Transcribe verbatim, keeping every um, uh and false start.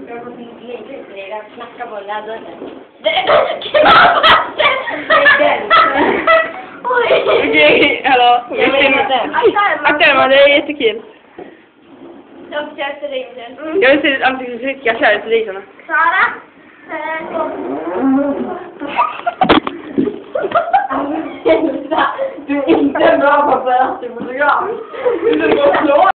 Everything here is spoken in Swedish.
Jag får lite ytterligare att knacka på den där dörren. Det är kebabrätten! Det är den. Oj! Okej, hallå. Jag menar den. Akta, det är jättekul. Jag försökte ringa den. Jag vill se ditt ansiktsuttryck, jag kör det till dig såna. Sara? Du är inte bra på att börja fotogram. Du är så